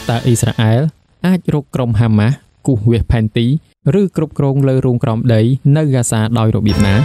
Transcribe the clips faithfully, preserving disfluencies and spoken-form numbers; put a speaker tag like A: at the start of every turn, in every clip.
A: តើអ៊ីស្រាអែលអាចរកក្រុមហាម៉ាស់គូសវាសផែនទីឬគ្រប់គ្រងលើរូងក្រោមដីនៅហ្គាសាដោយរបៀបណា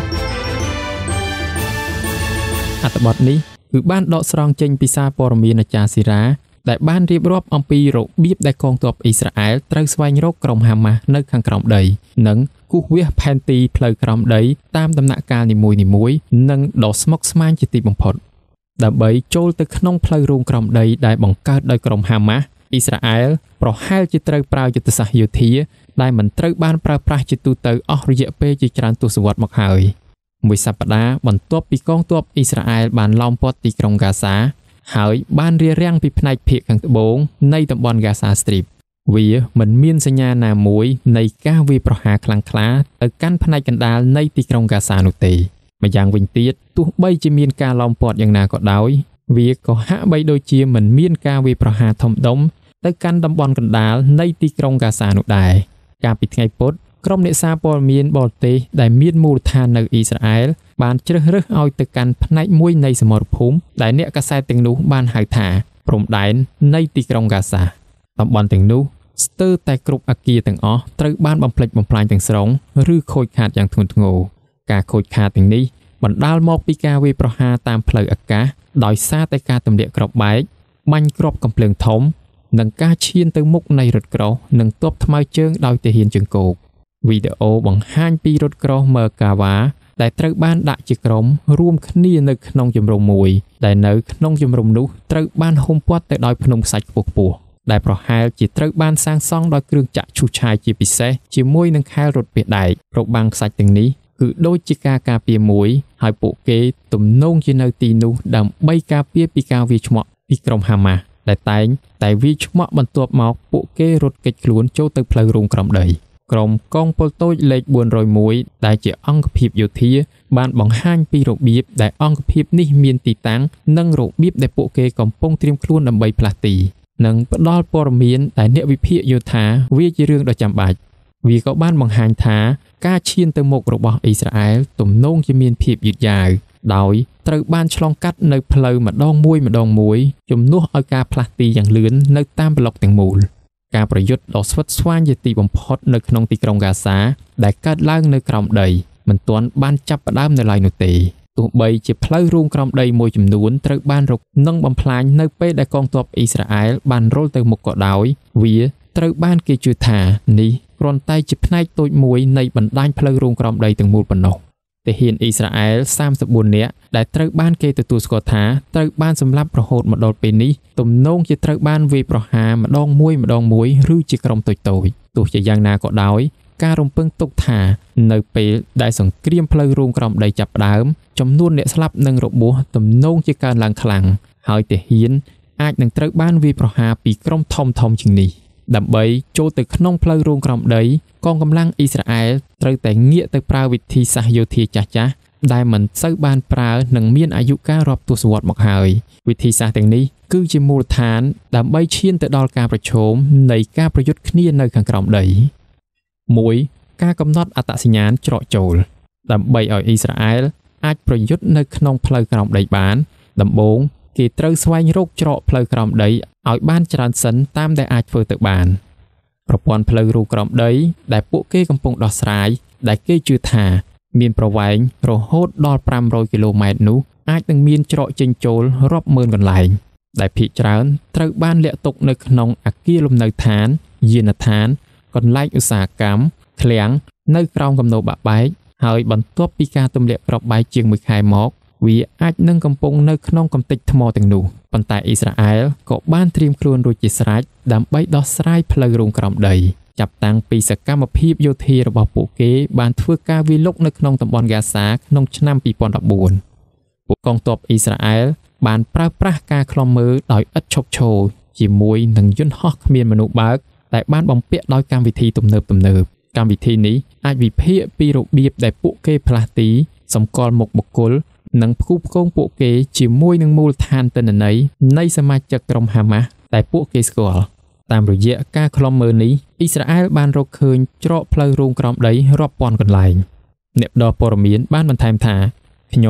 A: អត្ថបទនេះគឺបានដកស្រង់ចេញពីសារព័ត៌មានអាចារ្យស៊ីរ៉ាដែលបានរៀបរាប់អំពីរបៀបដែលកងទ័ពអ៊ីស្រាអែលត្រូវស្វែងរកក្រុមហាម៉ាស់នៅខាងក្រោមដីនិងគូសវាសផែនទីផ្លូវក្រោមដីតាមដំណាក់កាលនីមួយៗនិងដ៏ស្មុគស្មាញជាទីបំផុតដើម្បីចូលទៅក្នុងផ្លូវរូងក្រោមដីដែលបង្កើតដោយក្រុមហាម៉ាស់អ៊ីស្រាអែលប្រហែលជាត្រូវប្រើយុទ្ធសាស្ត្រយោធាដែលមិនត្រូវបានប្រើប្រាស់ជាទូទៅអស់រយៈពេលជាច្រើនទសវត្សរ៍មកហើយមួយសប្តាហ៍បន្ទាប់ពីកងទ័ពអ៊ីស្រាអែលបានឡោមព័ទ្ធទីក្រុងហ្គាសាហើយបានរារាំងពីផ្នែកភាគខាងត្បូងនៃតំបន់ Gaza Strip វាមិនមានសញ្ញាណាមួយនៃការវាយប្រហារខ្លាំងក្លាទៅកាន់ផ្នែកកណ្ដាលនៃទីក្រុង Gaza នោះទេម្យ៉ាងវិញទៀតទោះបីជាមានការឡោមព័ទ្ធយ៉ាងណាក៏ដោយវាក៏ហាក់បីដូចជាមិនមានការវាយប្រហារធំដុំទៅកាន់តំបន់កណ្ដាលនៃទីក្រុង Gaza នោះដែរកាលពីថ្ងៃពុធក្រុមអ្នកសារព័ត៌មានបរទេសដែលមានមូលដ្ឋាននៅអ៊ីស្រាអែលបានជ្រើសរើសឲ្យទៅកាន់ផ្នែកមួយនៃសមរភូមិដែលអ្នកកាសែតទាំងនោះបានហៅថាព្រំដែននៃទីក្រុងហ្គាសាតំបន់ទាំងនោះស្ទើរតែគ្រប់អគារទាំងអស់ត្រូវបានបំផ្លិចបំផ្លាញទាំងស្រុងឬខូចខាតយ៉ាងធ្ងន់ធ្ងរការខូចខាតទាំងនេះបណ្ដាលមកពីការវាយប្រហារតាមផ្លូវអាកាសដោយសារតែការទម្លាក់គ្រាប់បែកបាញ់គ្រាប់កាំភ្លើងធំនិងការឈានទៅមុខនៃរថក្រោះនិងទ័ពថ្មើរជើងដោយទាហានជើងគោកវីដេអូបង្ហាញពីរថក្រោះ Merkava ដែលត្រូវបានដាក់ជាក្រុមរួមគ្នានៅក្នុងជំរំមួយដែលនៅក្នុងជំរំនោះត្រូវបានហ៊ុមព័ទ្ធទៅដោយភ្នំខ្សាច់ខ្ពស់ៗដែលប្រហែលជាត្រូវបានសាងសង់ដោយគ្រឿងចក្រឈូសឆាយជាពិសេសជាមួយនឹងខែលរត់ពាសដែករបាំងខ្សាច់ទាំងនេះគឺដូចជាការការពារមួយហើយពួកគេទំនងជានៅទីនោះដើម្បីការពារពីការវាយឆ្មក់ពីក្រុមហាម៉ាស់ដែលតែងតែវាយឆ្មក់បន្ទាប់មកពួកគេរត់គេចខ្លួនចូលទៅផ្លូវរូងក្រោមដីក្រុមកងពលតូចលេខបួនរយមួយដែលជាអង្គភាពយោធាបានបង្ហាញពីរបៀបដែលអង្គភាពនេះមានទីតាំងនិងរបៀបដែលពួកគេកំពុងត្រៀមខ្លួនដើម្បីផ្លាស់ទីនិងផ្ដល់ព័ត៌មានដែលអ្នកវិភាគយោធាវាជារឿងដ៏ចាំបាច់វាក៏បានបង្ហាញថាការឈានទៅមុខរបស់អ៊ីស្រាអែលទំនងជាមានភាពយឺតយ៉ាវដោយត្រូវបានឆ្លងកាត់នៅផ្លូវម្ដងមួយម្ដងមួយជំនួសឲ្យការផ្លាស់ទីយ៉ាងលឿននៅតាមប្លុកទាំងមូលការប្រយុទ្ធដ៏ស្វិតស្វាញជាទីបំផុតនៅក្នុងទីក្រុងហ្គាសាដែលកើតឡើងនៅក្រោមដីមិនទាន់បានចាប់ផ្ដើមនៅឡើយនោះទេទោះបីជាផ្លូវរូងក្រោមដីមួយចំនួនត្រូវបានរកនិងបំផ្លាញនៅពេលដែលកងទ័ពអ៊ីស្រាអែលបានរុលទៅមុខក៏ដោយវាត្រូវបានគេជឿថានេះគ្រាន់តែជាផ្នែកតូចមួយនៃបណ្ដាញផ្លូវរូងក្រោមដីទាំងមូលប៉ុណ្ណោះទាហានអ៊ីស្រាអែលសាមសិបបួននាក់ដែលត្រូវបានគេទទួលស្គាល់ថាត្រូវបានសម្លាប់រហូតមកដល់ពេលនេះទំនងជាត្រូវបានវាយប្រហារម្ដងមួយម្ដងមួយឬជាក្រុមតូចៗទោះជាយ៉ាងណាក៏ដោយការរំពឹងទុកថានៅពេលដែលសង្គ្រាមផ្លូវរូងក្រោមដីចាប់ផ្ដើមចំនួនអ្នកស្លាប់និងរបួសទំនងជាកើនឡើងខ្លាំងហើយទាហានអាចនឹងត្រូវបានវាយប្រហារពីក្រុមធំធំជាងនេះដើម្បីចូលទៅក្នុងផ្លូវរូងក្រោមដីកងកម្លាំងអ៊ីស្រាអែលត្រូវតែងាកទៅប្រើវិធីសាស្ត្រយោធាចាស់ៗដែលមិនសូវបានប្រើនិងមានអាយុកាលរាប់ទសវត្សរ៍មកហើយវិធីសាស្ត្រទាំងនេះគឺជាមូលដ្ឋានដើម្បីឈានទៅដល់ការប្រឈមនៃការប្រយុទ្ធគ្នានៅខាងក្រោមដីមួយការកំណត់អត្តសញ្ញាណច្រកចូលដើម្បីឲ្យអ៊ីស្រាអែលអាចប្រយុទ្ធនៅក្នុងផ្លូវក្រោមដីបានដំបូងគេត្រូវស្វែងរកច្រកផ្លូវក្រោមដីឲ្យបានច្រើនសិនតាមដែលអាចធ្វើទៅបានប្រព័ន្ធផ្លូវរូងក្រោមដីដែលពួកគេកំពុងដោះស្រាយដែលគេជឿថាមានប្រវែងរហូតដល់ប្រាំរយគីឡូម៉ែត្រនោះអាចនឹងមានច្រកចេញចូលរាប់ម៉ឺនកន្លែងដែលភាគច្រើនត្រូវបានលាក់ទុកនៅក្នុងអគារលំនៅឋានយានដ្ឋានកន្លែងឧស្សាហកម្មឃ្លាំងនៅក្រោមគំនរបាក់បែកហើយបន្ទាប់ពីការទម្លាក់គ្រាប់បែកជាងមួយខែមកវាអាចនឹងកំពុងនៅក្នុងកំទេចថ្មទាំងនោះប៉ុន្តែអ៊ីស្រាអែលក៏បានត្រៀមខ្លួនរួចជាស្រេចដើម្បីដោះស្រាយផ្លូវរូងក្រោមដីចាប់តាំងពីសកម្មភាពយោធារបស់ពួកគេបានធ្វើការវាយលុកនៅក្នុងតំបន់ហ្គាសាក្នុងឆ្នាំពីរពាន់ដប់បួនពួកកងទ័ពអ៊ីស្រាអែលបានប្រើប្រាស់ការឃ្លាំមើលដោយឥតឈប់ឈរជាមួយនឹងយន្តហោះគ្មានមនុស្សបើកដែលបានបំពាក់ដោយកម្មវិធីទំនើបទំនើបកម្មវិធីនេះអាចវិភាគពីរបៀបដែលពួកគេផ្លាស់ទីសម្គាល់មុខបុគ្គលនិងផ្គូផ្គងពួកគេជាមួយនឹងមូលដ្ឋានទិន្នន័យនៃសមាជិកក្រុមហាម៉ាស់ដែលពួកគេស្គាល់តាមរយៈការឃ្លាំមើលនេះអ៊ីស្រាអែលបានរកឃើញច្រកផ្លូវរូងក្រោមដីរាប់ពាន់កន្លែងអ្នកផ្ដល់ព័ត៌មានបានបន្ថែមថាខ្ញុំ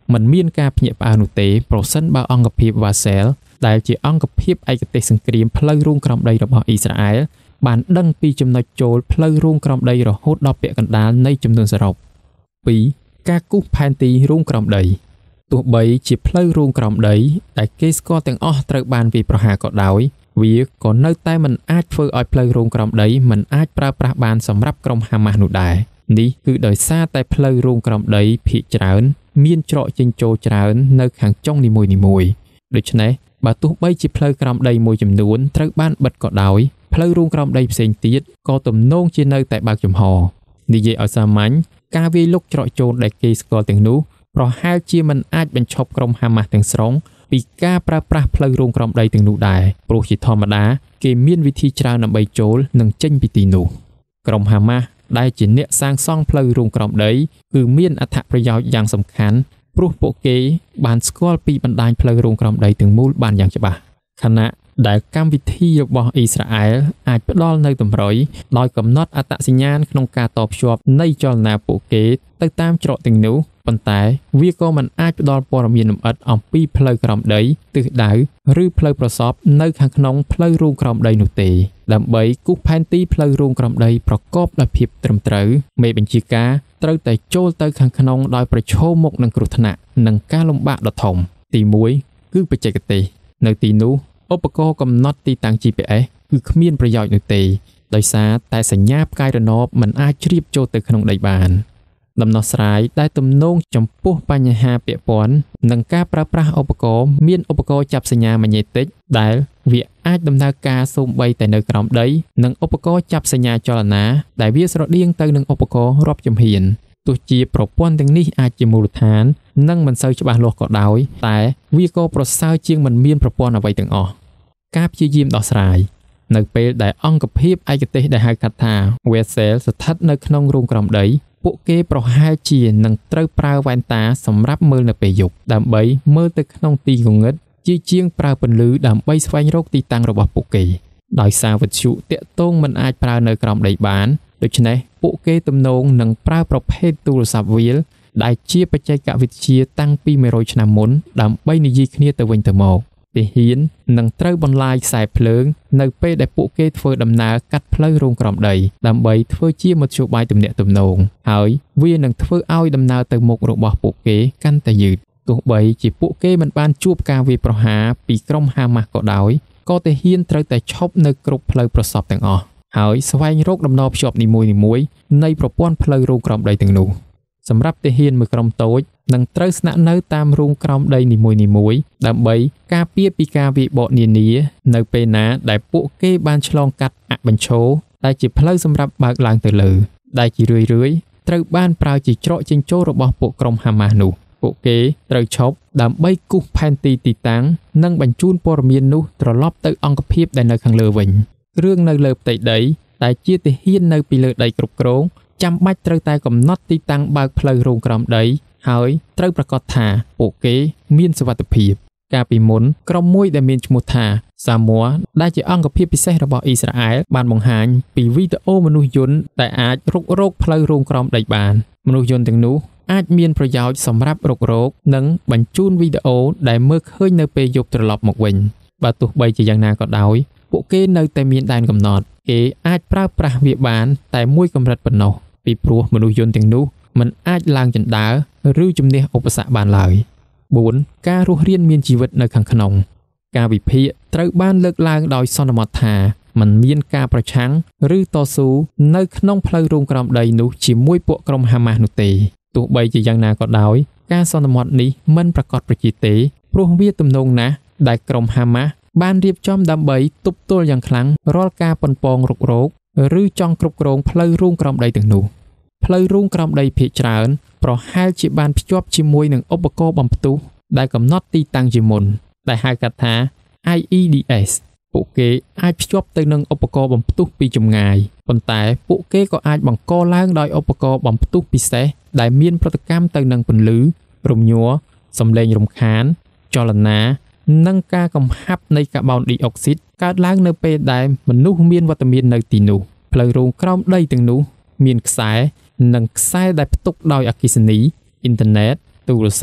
A: มันមានការភ្ញាក់ផ្អើលនោះទេប្រសិនបើអង្គភាព Vassal ដែលជាអង្គភាពឯកទេសសង្គ្រាមផ្លូវរួមក្រោមដីរបស់អ៊ីស្រាអែលបានដឹងពីចំណុចចូលផ្លូវរួមក្រោមដីរហូតដល់ពាក់កណ្ដាលនៃចំនួនសរុប ពីរ ការគូសផែនទីរួមក្រោមដីទោះបីជាផ្លូវរួមក្រោមដីដែលគេស្គាល់ទាំងអស់ត្រូវបានវាយប្រហារក៏ដោយវាក៏នៅតែមិនអាចធ្វើឲ្យផ្លូវរួមក្រោមដីមិនអាចប្រើប្រាស់បានសម្រាប់ក្រុមហាម៉ាស់នោះដែរនេះគឺដោយសារតែផ្លូវរួមក្រោមដីភាគច្រើនមានច្រកចេញចូលច្រើននៅខាងចុងនីមួយៗដូច្នេះបើទោះបីជាផ្លូវក្រោមដីមួយចំនួនត្រូវបានបិទក៏ដោយផ្លូវរួមក្រោមដីផ្សេងទៀតក៏ទំនងជានៅតែបើកចំហនិយាយឲ្យសាមញ្ញការវាយលុកច្រកចូលដែលគេស្គាល់ទាំងនោះប្រហែលជាមិនអាចបញ្ឈប់ក្រុមហាម៉ាស់ទាំងស្រុងពីការប្រើប្រាស់ផ្លូវរួមក្រោមដីទាំងនោះដែរព្រោះជាធម្មតាគេមានវិធីច្រើនដើម្បីចូលនិងចេញពីទីនោះក្រុមហាម៉ាស់ដែលជាអ្នកសាងសង់ផ្លូវរួមក្រោមដីគឺមានអត្ថប្រយោជន៍យ៉ាងសំខាន់ព្រោះពួកគេបានស្គាល់ពីបណ្ដាញផ្លូវរួមក្រោមដីទាំងមូលបានយ៉ាងច្បាស់ខណៈដែលកម្មវិធីរបស់អ៊ីស្រាអែលអាចផ្ដល់នៅតម្រុយដោយកំណត់អត្តសញ្ញាណក្នុងការតភ្ជាប់នៃចលនាពួកគេទៅតាមច្រកទាំងនោះប៉ុន្តែវាក៏មិនអាចផ្ដល់ព័ត៌មានលម្អិតអំពីផ្លូវក្រោមដីទិសដៅឬផ្លូវប្រសពនៅខាងក្នុងផ្លូវរួមក្រោមដីនោះទេដើម្បីគូសផែនទីផ្លូវរួមក្រោមដីប្រកបដោយភាពត្រឹមត្រូវមេបញ្ជាការត្រូវតែចូលទៅខាងក្នុងដោយប្រឈមមុខនឹងគ្រោះថ្នាក់និងការលំបាកដ៏ធំទីមួយ គឺបច្ចេកទេសនៅទីនោះឧបករណ៍កំណត់ទីតាំង ជី ពី អេស គឺគ្មានប្រយោជន៍នោះទេដោយសារតែសញ្ញាផ្កាយរណបមិនអាចជ្រាបចូលទៅក្នុងដីបានដំណោះស្រាយដែលទំនងចំពោះបញ្ហាពាក់ព័ន្ធនឹងការប្រើប្រាស់ឧបករណ៍មានឧបករណ៍ចាប់សញ្ញាម៉ាញ៉េទិកដែលវាអាចដំណើរការសូម្បីតែនៅក្រោមដីនិងឧបករណ៍ចាប់សញ្ញាចលនាដែលវាស្រដៀងទៅនឹងឧបករណ៍រាប់ជំហានទោះជាប្រព័ន្ធទាំងនេះអាចជាមូលដ្ឋាននិងមិនសូវច្បាស់លាស់ក៏ដោយតែវាក៏ប្រសើរជាងមិនមានប្រព័ន្ធអ្វីទាំងអស់ការព្យាយាមដោះស្រាយនៅពេលដែលអង្គភាពឯកទេសដែលហៅកាត់ថា Vassal ស្ថិតនៅក្នុងរូងក្រោមដីពួកគេប្រហែលជានឹងត្រូវប្រើវ៉ែនតាសម្រាប់មើលនៅពេលយប់ដើម្បីមើលទៅក្នុងទីងងឹតជាជាងប្រើពន្លឺដើម្បីស្វែងរកទីតាំងរបស់ពួកគេដោយសារវិទ្យុតាក់ទងមិនអាចប្រើនៅក្រោមដីបានដូច្នេះពួកគេទំនងនឹងប្រើប្រភេទទូរស័ព្ទវាលដែលជាបច្ចេកវិទ្យាតាំងពីមួយរយឆ្នាំមុនដើម្បីនិយាយគ្នាទៅវិញទៅមកទាហាននឹងត្រូវបន្លាយខ្សែភ្លើងនៅពេលដែលពួកគេធ្វើដំណើរកាត់ផ្លូវរងក្រោមដីដើម្បីធ្វើជាមធ្យោបាយទំនាក់ទំនងហើយវានឹងធ្វើឲ្យដំណើរទៅមុខរបស់ពួកគេកាន់តែយឺតទោះបីជាពួកគេមិនបានជួបការវាយប្រហារពីក្រុមហាម៉ាស់ក៏ដោយក៏ទាហានត្រូវតែឈប់នៅគ្រប់ផ្លូវប្រសពទាំងអស់ហើយស្វែងរកដំណភ្ជាប់នីមួយៗនៃប្រព័ន្ធផ្លូវរងក្រោមដីទាំងនោះសម្រាប់ទាហានមួយក្រុមតូចនឹងត្រូវស្នាក់នៅតាមរូងក្រោមដីនីមួយៗដើម្បីការពារពីការវាយបកនានានៅពេលណាដែលពួកគេបានឆ្លងកាត់អបញ្ឈរដែលជាផ្លូវសម្រាប់បើកឡើងទៅលើដែលជារឿយៗត្រូវបានប្រើជាច្រកចេញចូលរបស់ពួកក្រុមហាម៉ាស់នោះពួកគេត្រូវឈប់ដើម្បីគូសផែនទីទីតាំងនិងបញ្ជូនព័ត៌មាននោះត្រឡប់ទៅអង្គភាពដែលនៅខាងលើវិញគ្រឿងនៅលើផ្ទៃដីដែលជាទាហាននៅពីលើដីគ្រប់គ្រងចាំបាច់ត្រូវតែកំណត់ទីតាំងបើកផ្លូវរងក្រោមដីហើយត្រូវប្រាកដថាពួកគេមានសុវត្ថិភាពកាលពីមុនក្រុមមួយដែលមានឈ្មោះថា Samoa ដែលជាអង្គភាពពិសេសរបស់អ៊ីស្រាអែលបានបង្ហាញពីវីដេអូមនុស្សយន្តដែលអាចរុករកផ្លូវរងក្រោមដីបានមនុស្សយន្តទាំងនោះអាចមានប្រយោជន៍សម្រាប់រុករកនិងបញ្ជូនវីដេអូដែលមើលឃើញនៅពេលយប់ត្រឡប់មកវិញបើទោះបីជាយ៉ាងណាក៏ដោយពួកគេនៅតែមានដែនកំណត់គេអាចប្រើប្រាស់វាបានតែមួយកម្រិតប៉ុណ្ណោះពីព្រោះមនុស្សយន្តទាំងនោះមិនអាចឡើងជណ្ដើរឬជំនះឧបសគ្គបានឡើយបួនការរស់រានមានជីវិតនៅខាងក្នុងការវិភាគត្រូវបានលើកឡើងដោយសន្មតថាมันមានការប្រឆាំងឬតស៊ូនៅក្នុងផ្លូវរងក្រោមដីនោះជាមួយពួកក្រុមហាម៉ាស់នោះទេទោះបីជាយ៉ាងណាក៏ដោយការសន្មតនេះមិនប្រកបប្រជាទេព្រោះវាទំនងណាស់ដែលក្រុមហាម៉ាស់បានរៀបចំដើម្បីទប់ទល់យ៉ាងខ្លាំងរាល់ការប៉ុនប៉ងរុករកឬចង់គ្រប់គ្រងផ្លូវរងក្រោមដីទាំងនោះផ្លូវរងក្រោមដីភាគច្រើនប្រហែលជាបានភ្ជាប់ជាមួយនឹងឧបករណ៍បំផ្ទុះដែលកំណត់ទីតាំងជាមុនដែលហៅកាត់ថា I E D S ពួកគេអាចភ្ជាប់ទៅនឹងឧបករណ៍បំផ្ទុះពីចម្ងាយប៉ុន្តែពួកគេក៏អាចបង្កឡើងដោយឧបករណ៍បំផ្ទុះពិសេសដែលមានប្រតិកម្មទៅនឹងពន្លឺរំញ័រសំឡេងរំខានចលនានិងការកំហាប់នៃកាបូនឌីអុកស៊ីតកើតឡើងនៅពេលដែលមនុស្សមានវត្តមាននៅទីនោះផ្លូវរងក្រោមដីទាំងនោះមានខ្សែនិងខ្សែដែលផ្ទុកដោយអគ្គិសនីអ៊ីនធឺណិតទូរស័ព្ទ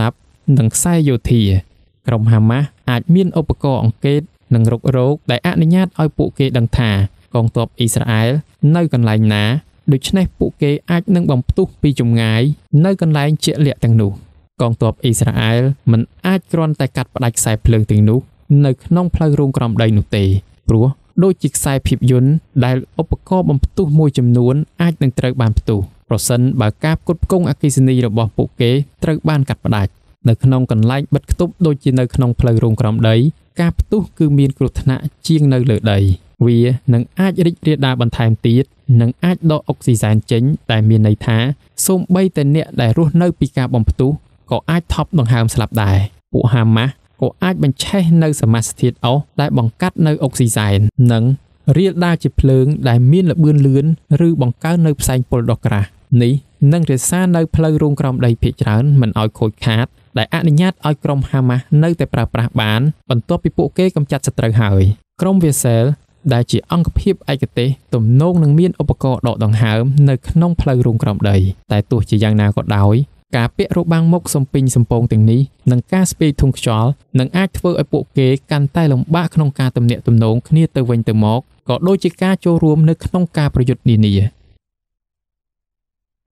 A: និងខ្សែយោធាក្រុមហាម៉ាស់អាចមានឧបករណ៍អង្កេតនិងរុករកដែលអនុញ្ញាតឲ្យពួកគេដឹងថាកងទ័ពអ៊ីស្រាអែលនៅកន្លែងណាដូច្នេះពួកគេអាចនឹងបំផ្ទុះពីចម្ងាយនៅកន្លែងជាក់លាក់ទាំងនោះកងទ័ពអ៊ីស្រាអែលមិនអាចគ្រាន់តែកាត់ផ្ដាច់ខ្សែភ្លើងទាំងនោះនៅក្នុងផ្លូវរងក្រំដីនោះទេព្រោះដូចជាខ្សែភាពយន្តដែលឧបករណ៍បំផ្ទុះមួយចំនួនអាចនឹងត្រូវបានផ្ទុះប្រសិនបើការផ្គត់ផ្គង់អគ្គិសនីរបស់ពួកគេត្រូវបានកាត់ផ្ដាច់នៅក្នុងកន្លែងបិទគប់ដូចជានៅក្នុងផ្លូវរងក្រំដីការផ្ទុះគឺមានគ្រោះថ្នាក់ជាងនៅលើដីវានឹងអាចរីករាលដាលបន្ថែមទៀតនិងអាចដកអុកស៊ីសែនចេញដែលមានន័យថាសូម្បីតែអ្នកដែលរស់នៅពីការបំផ្ទុះក៏អាចថប់ដង្ហើមស្លាប់ដែរពួកហាម៉ាស់ក៏អាចបញ្ឆេះនៅសមាសធាតុអុសដែលបង្កាត់នៅអុកស៊ីសែននិងរាលដាលជាភ្លើងដែលមានល្បឿនលឿនឬបង្កើននៅផ្សែងពុលដ៏ក្រាស់នេះនឹងរក្សានៅផ្លូវរងក្រំដីភាគច្រើនមិនឲ្យខូចខាតដែលអនុញ្ញាតឲ្យក្រុមហាម៉ាស់នៅតែប្រើប្រាស់បានបន្ទាប់ពីពួកគេកម្ចាត់សត្រូវហើយក្រុមវាសែលដែលជាអង្គភាពឯកទេសទំនងនឹងមានឧបករណ៍ដកដង្ហើមនៅក្នុងផ្លូវរងក្រំដីតែទោះជាយ៉ាងណាក៏ដោយការពាក់របាំងមុខសំពីងសំពងទាំងនេះនិងការស្ពាយធុងខ្យល់នឹងអាចធ្វើឲ្យពួកគេកាន់តែលំបាកក្នុងការទំនាក់ទំនងគ្នាទៅវិញទៅមកក៏ដូចជាការចូលរួមនៅក្នុងការប្រយុទ្ធនានា